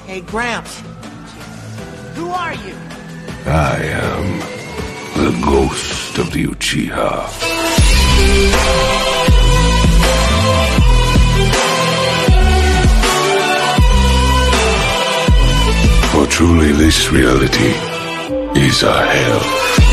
Hey, Gramps. Who are you? I am the ghost of the Uchiha. For truly this reality is a hell.